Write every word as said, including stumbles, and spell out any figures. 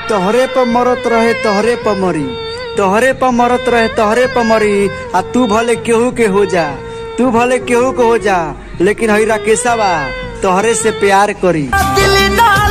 तोहरे पर मरत रहे तोहरे पर मरी, तोहरे पर मरत रहे तोहरे पर मरी। आ तू भले केहू के हो जा, तू भले केहू के हो जा, लेकिन हई राकेशवा तोहरे से प्यार करी।